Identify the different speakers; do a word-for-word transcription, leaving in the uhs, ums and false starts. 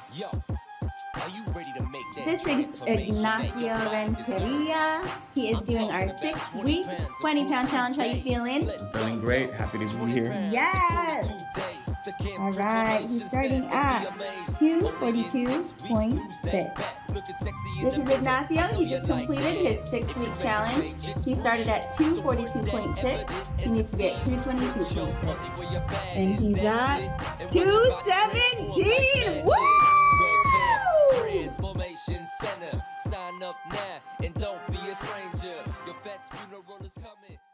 Speaker 1: This is Ignacio Renteria. He is doing our six-week twenty pound challenge. How you feeling?
Speaker 2: Feeling great. Happy to be here.
Speaker 1: Yes! All right, he's starting at two forty-two point six. This is Ignacio. He just completed his six-week challenge. He started at two forty-two point six. He needs to be at two twenty-two point six. And he's at two seventeen! Woo!
Speaker 3: Transformation Center. Sign up now and don't be a stranger. Your vet's funeral is coming.